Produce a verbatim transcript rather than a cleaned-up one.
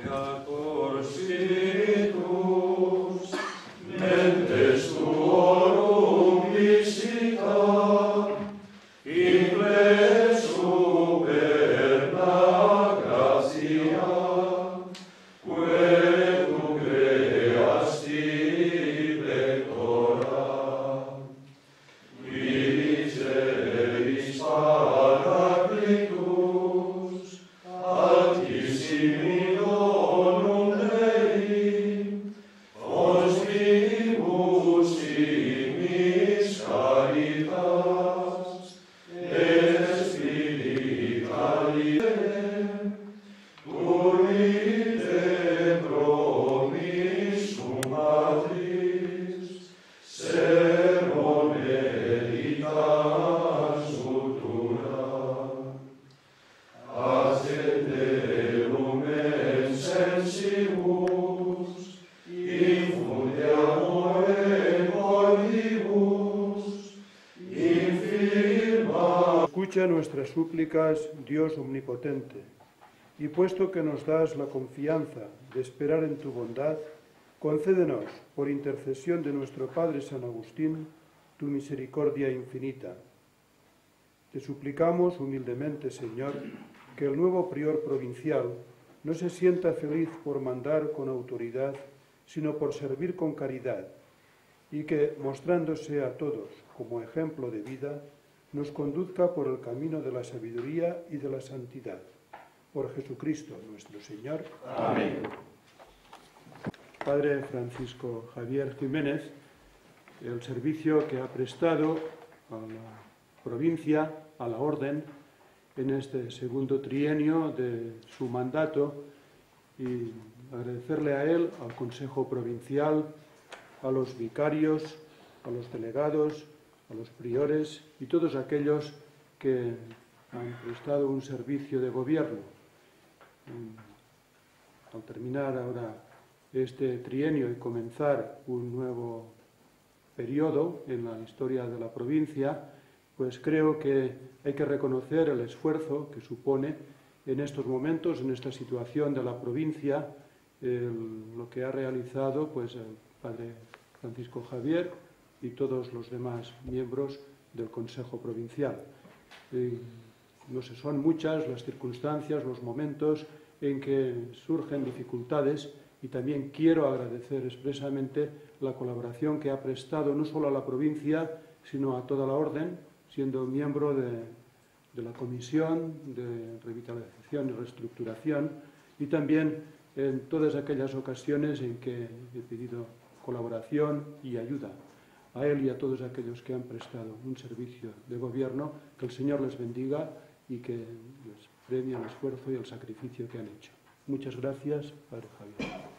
Creator Spiritus, mentes tuorum visita, in ple superna gratia, quae tu creasti pectora. Miseris Paraclitus, altissimi donum Dei, postribus timis caritas, et spiritualitate, turmite promissum matris, sermon veritas futura. Acceterum et sensibus, infunde amore cordibus, infirma. Escucha nuestras súplicas, Dios omnipotente, y puesto que nos das la confianza de esperar en tu bondad, concédenos, por intercesión de nuestro Padre San Agustín, tu misericordia infinita. Te suplicamos humildemente, Señor, que el nuevo prior provincial no se sienta feliz por mandar con autoridad, sino por servir con caridad, y que, mostrándose a todos como ejemplo de vida, nos conduzca por el camino de la sabiduría y de la santidad. Por Jesucristo nuestro Señor. Amén. Padre Francisco Javier Jiménez, el servicio que ha prestado a la provincia, a la Orden, en este segundo trienio de su mandato, y agradecerle a él, al Consejo Provincial, a los vicarios, a los delegados, a los priores y todos aquellos que han prestado un servicio de gobierno. Al terminar ahora este trienio y comenzar un nuevo periodo en la historia de la provincia, pues creo que hay que reconocer el esfuerzo que supone en estos momentos, en esta situación de la provincia, el, lo que ha realizado pues, el Padre Francisco Javier y todos los demás miembros del Consejo Provincial. Eh, no sé, son muchas las circunstancias, los momentos en que surgen dificultades, y también quiero agradecer expresamente la colaboración que ha prestado no solo a la provincia, sino a toda la Orden, siendo miembro de, de la Comisión de Revitalización y Reestructuración, y también en todas aquellas ocasiones en que he pedido colaboración y ayuda a él y a todos aquellos que han prestado un servicio de gobierno. Que el Señor les bendiga y que les premie el esfuerzo y el sacrificio que han hecho. Muchas gracias, Padre Javier.